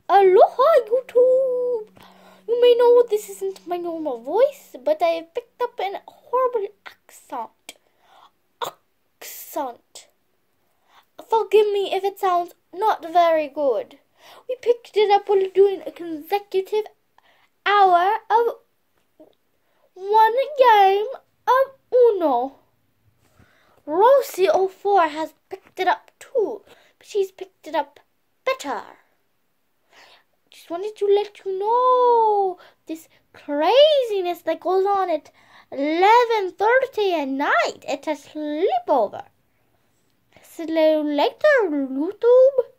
Aloha, YouTube! You may know this isn't my normal voice, but I have picked up an horrible accent. Forgive me if it sounds not very good. We picked it up while doing a consecutive hour of one game of Uno. Rosie04 has picked it up too, but she's picked it up better. Just wanted to let you know this craziness that goes on at 11:30 at night. It's a sleepover. See you later, YouTube.